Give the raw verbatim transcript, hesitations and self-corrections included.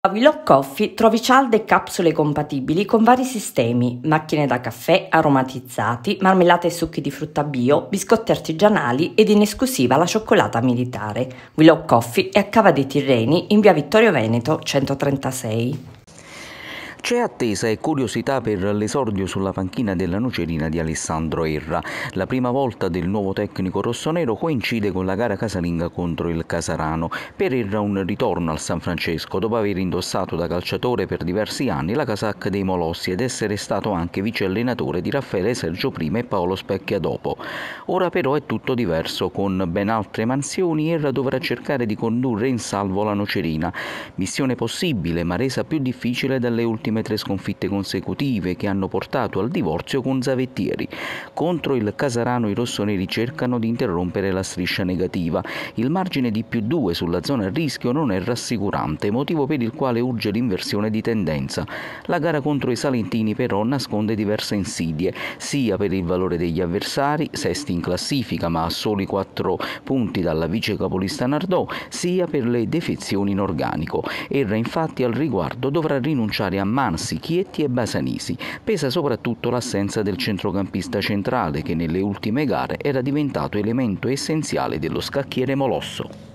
A Willow Coffee trovi cialde e capsule compatibili con vari sistemi, macchine da caffè aromatizzati, marmellate e succhi di frutta bio, biscotti artigianali ed in esclusiva la cioccolata militare. Willow Coffee è a Cava dei Tirreni in via Vittorio Veneto centotrentasei. C'è attesa e curiosità per l'esordio sulla panchina della Nocerina di Alessandro Erra. La prima volta del nuovo tecnico rossonero coincide con la gara casalinga contro il Casarano. Per Erra un ritorno al San Francesco dopo aver indossato da calciatore per diversi anni la casacca dei Molossi ed essere stato anche vice allenatore di Raffaele Sergio prima e Paolo Specchia dopo. Ora però è tutto diverso, con ben altre mansioni Erra dovrà cercare di condurre in salvo la Nocerina. Missione possibile ma resa più difficile dalle ultime tre sconfitte consecutive che hanno portato al divorzio con Zavettieri. Contro il Casarano i rossoneri cercano di interrompere la striscia negativa. Il margine di più due sulla zona a rischio non è rassicurante, motivo per il quale urge l'inversione di tendenza. La gara contro i salentini però nasconde diverse insidie, sia per il valore degli avversari, sesti in classifica ma a soli quattro punti dalla vice capolista Nardò, sia per le defezioni in organico. Erra infatti al riguardo dovrà rinunciare a Mansi, Chietti e Basanisi. Pesa soprattutto l'assenza del centrocampista centrale che nelle ultime gare era diventato elemento essenziale dello scacchiere molosso.